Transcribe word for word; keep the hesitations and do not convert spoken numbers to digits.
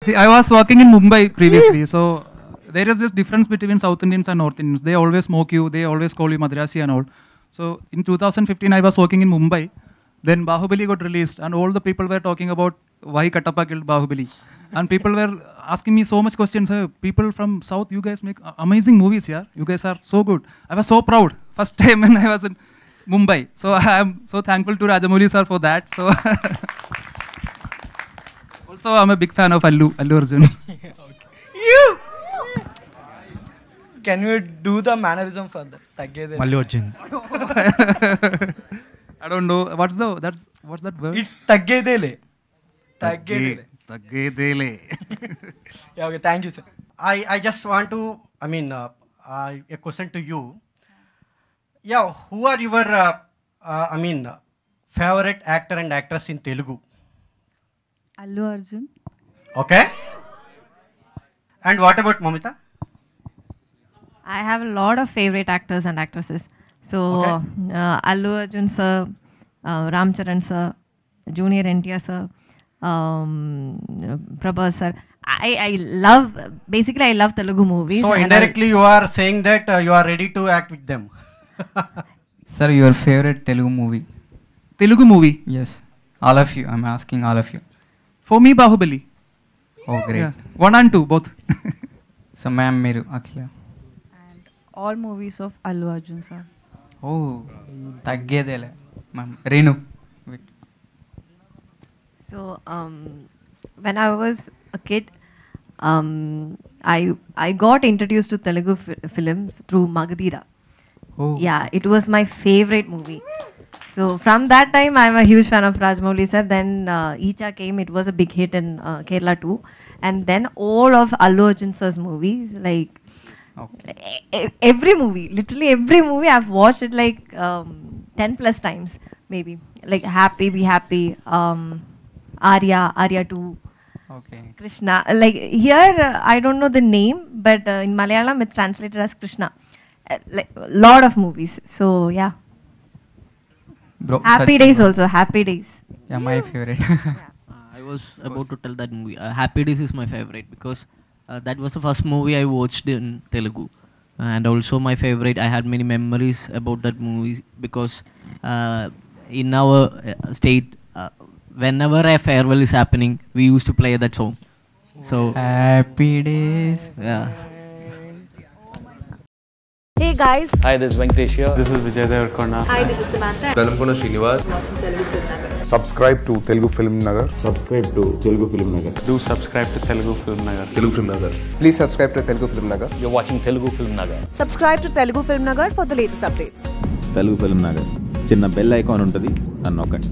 See, I was working in Mumbai previously, so there is this difference between South Indians and North Indians. They always smoke you, they always call you Madrasi and all. So in two thousand fifteen, I was working in Mumbai. Then Bahubali got released, and all the people were talking about why Kattappa killed Bahubali. And people were asking me so much questions. Hey, people from South, you guys make amazing movies, yeah? You guys are so good. I was so proud. First time when I was in Mumbai. So I am so thankful to Rajamouli sir for that. So also, I'm a big fan of Allu, Allu Arjun. You! Can you do the mannerism for that? Taggede. Allu Arjun. I don't know. What's the, that's, what's that word? It's taggedele. Taggedele. Taggedele. Yeah, okay, thank you, sir. I, I just want to, I mean, uh, uh, a question to you. Yeah, who are your, uh, uh, I mean, uh, favorite actor and actress in Telugu? Allu Arjun. Okay. And what about Mamitha? I have a lot of favorite actors and actresses. So, Okay. uh, Allu Arjun sir, uh, Ram Charan sir, Junior N T R sir, um, Prabhas sir. I, I love, basically I love Telugu movies. So and indirectly you are saying that uh, you are ready to act with them. Sir, your favorite Telugu movie? Telugu movie. Yes. All of you. I'm asking all of you. For me, Bahubali. Oh, great. Yeah. One and two, both. So, ma'am, Meru, Akhila. And all movies of Allu Arjun sir. Oh, taggedele. Ma'am, Renu. Wait. So, um, when I was a kid, um, I I got introduced to Telugu fi- films through Magadira. Oh. Yeah, it was my favorite movie. So from that time, I'm a huge fan of Rajamouli sir. Then uh, Icha came; it was a big hit in uh, Kerala too. And then all of Allu Arjun sir's movies, like Okay. e- e- every movie, literally every movie, I've watched it like um, ten plus times, maybe. Like Happy, Be Happy, um, Arya, Arya two. Okay. Krishna. Like here, uh, I don't know the name, but uh, in Malayalam it's translated as Krishna. Uh, like lot of movies. So yeah, Bro, Happy such- Days also. Happy Days. Yeah, my favorite. Uh, I was about to tell that movie. Uh, Happy Days is my favorite because uh, that was the first movie I watched in Telugu, and also my favorite. I had many memories about that movie because uh, in our uh, state, uh, whenever a farewell is happening, we used to play that song. So Happy Days. yeah. Hey guys, Hi, this is Venkatesh here. This is Vijay Devarkonda. hi, this is Samantha. Dalamkona Srinivas. Subscribe to Telugu Film Nagar. Subscribe to Telugu Film Nagar. Do subscribe to Telugu Film Nagar. Telugu Film Nagar. Please subscribe to Telugu Film Nagar. You're watching Telugu FilmNagar. Subscribe to Telugu Film Nagar for the latest updates. Telugu film Nagar చిన్న bell icon ఉంటుంది అని నొక్కండి.